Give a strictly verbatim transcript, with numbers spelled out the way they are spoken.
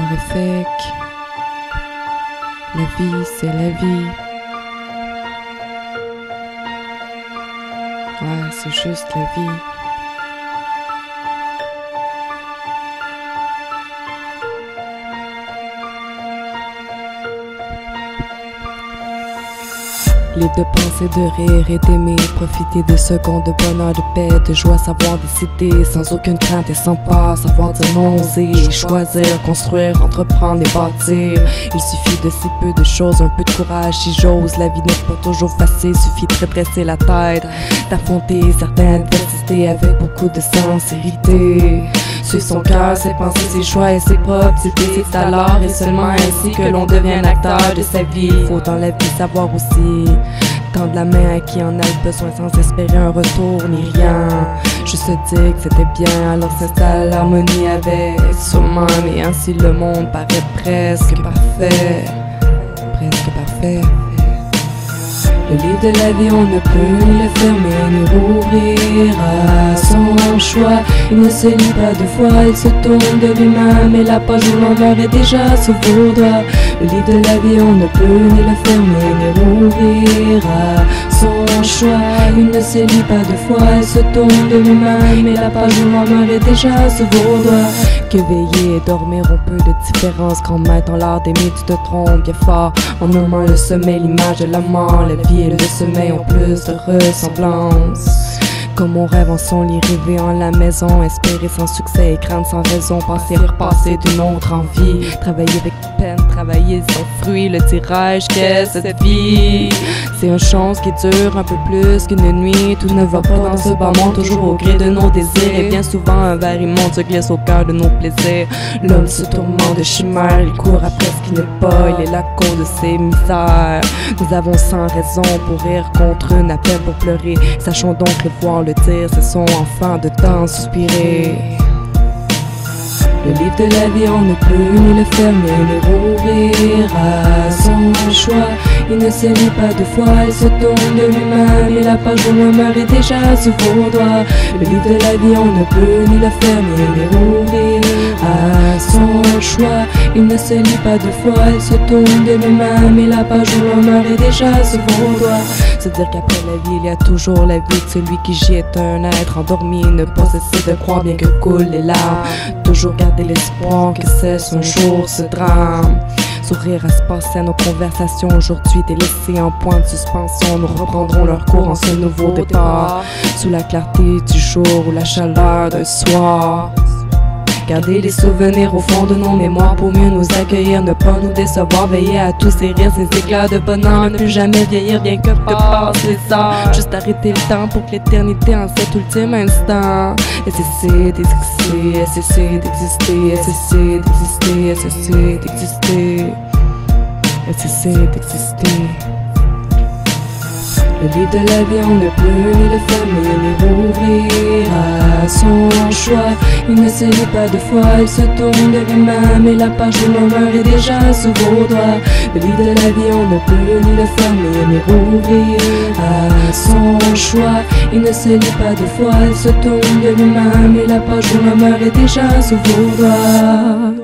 Horrifique. La vie, c'est la vie. Ouais, c'est juste la vie. Les de penser, de rire et d'aimer, profiter de secondes de bonheur, de paix, de joie, savoir décider sans aucune crainte et sans peur, savoir dire non, oser, choisir, construire, entreprendre et bâtir. Il suffit de si peu de choses, un peu de courage si j'ose. La vie n'est pas toujours facile, suffit de redresser la tête, d'affronter certaines adversités avec beaucoup de sincérité. Suivre son cœur, ses pensées, ses choix et ses propres idées, c'est alors et seulement ainsi que l'on devient un acteur de sa vie. Faut dans la vie savoir aussi tendre la main à qui en a le besoin sans espérer un retour ni rien. Juste dire que c'était bien, alors s'installe l'harmonie avec soi-même et ainsi le monde paraît presque parfait, presque parfait. Le livre de la vie, on ne peut ni le fermer ni rouvrir à son choix. Il ne se lit pas deux fois, il se tourne de lui-même et la page où l'on meurt est déjà sous vos doigts. Le livre de la vie, on ne peut ni le fermer ni rouvrir à son choix. Il ne se lit pas deux fois, il se tourne de lui-même et la page où l'on meurt est déjà sous vos doigts. Que veiller et dormir ont peu de différence. Grand maître en l'art d'aimer, tu te trompes bien fort en nommant le sommeil, l'image de la mort. La vie et le sommeil ont plus de ressemblance. Comme on rêve en son lit, rêver en la maison, espérer sans succès et craindre sans raison, penser repasser d'une autre envie, travailler avec peine, travailler sans fruit, le tirage qu'est cette vie. C'est une chance qui dure un peu plus qu'une nuit, tout ne va pas dans ce bas monde, toujours au gré de nos désirs, et bien souvent un verre immonde se glisse au cœur de nos plaisirs. L'homme se tourmente de chimère, il court après ce qui n'est pas, il est la cause de ses misères. Nous avons sans raison pour rire contre un appel pour pleurer, sachons donc le voir, le dire, c'est son enfant de temps suspirer. Le livre de la vie, on ne peut ni le fermer ni rouvrir à son choix. Il ne se lit pas deux fois, il se tourne de lui-même et la page où l'on meurt est déjà sous vos doigts. Le livre de la vie, on ne peut ni le fermer ni rouvrir à son choix. Il ne se lit pas deux fois, il se tourne de lui-même et la page où l'on meurt est déjà sous vos doigts. Se dire qu'après la vie, il y a toujours la vie, que celui qui gît est un être endormi. Ne pas cesser de croire bien que coulent les larmes, toujours garder l'espoir que cesse un jour ce drame. Sourire à se passer à nos conversations aujourd'hui délaissées en point de suspension. Nous reprendrons leur cours en ce nouveau départ, sous la clarté du jour ou la chaleur d'un soir. Garder les souvenirs au fond de nos mémoires pour mieux nous accueillir, ne pas nous décevoir, veiller à tous ces rires, ces éclats de bonheur, ne plus jamais vieillir bien que passent les heures. Juste arrêter le temps pour que l'éternité en cet ultime instant. Et cesser d'exister, et cesser d'exister, et cesser d'exister, et cesser d'exister, et cesser d'exister. Le livre de la vie, on ne peut ni le fermer ni rouvrir à son choix. Il ne se lit pas deux fois, il se tourne de lui-même et la page où l'on meurt est déjà sous vos doigts. Le livre de la vie, on ne peut ni le fermer ni rouvrir à son choix. Il ne se lit pas deux fois, il se tourne de lui-même et la page où l'on meurt est déjà sous vos doigts.